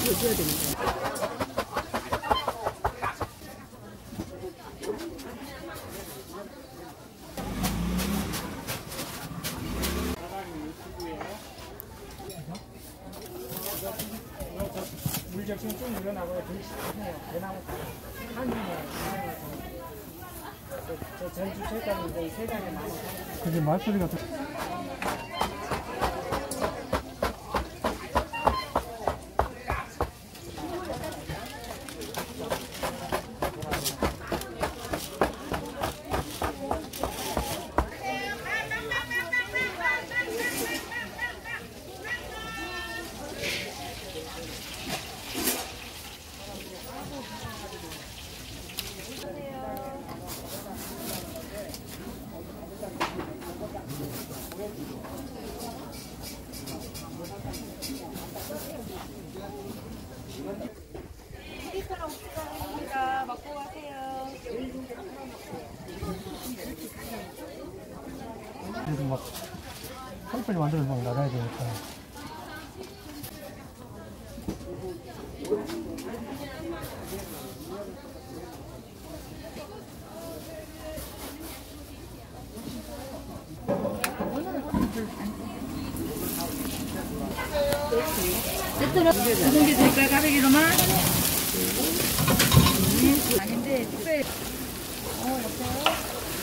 넣어줘야 됩니다. 물 적시는 좀 늘어나고요. 되게 시원해요. 대나무 한이네요. 저 전주 철가루 이제 세 장에 나눠. 그게 말소리가 먹고 가세요. 그래서 막 빨리빨리 만들어서 막 나가야 되니까. 세트로 무슨 게 될까요? 가베기로만? 아닌데 특별히 여보세요?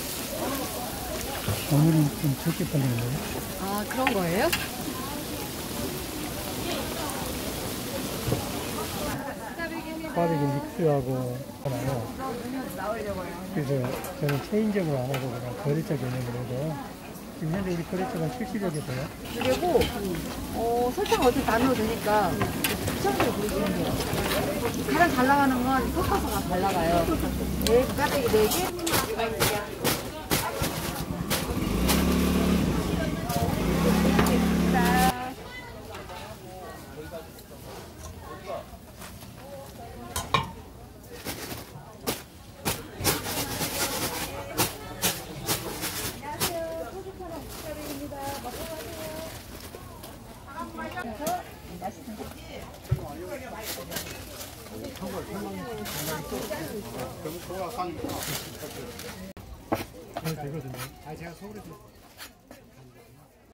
오늘은 좀 적게 팔리는 거예요? 아 그런 거예요? 꽈배기 믹스하고 하나요. 그래서 저는 체인적으로 안 하고 그냥 거래처 개념으로 해도 지금 현재 우리 거래처가 실시력에서요. 그리고 설탕 어차피 다 넣어도 되니까 추천으로 부르시면 돼요. 가장 잘 나가는 건 섞어서가 잘 나가요. 네, 까베기 4개. 잘 되거든요. 제가 서울에서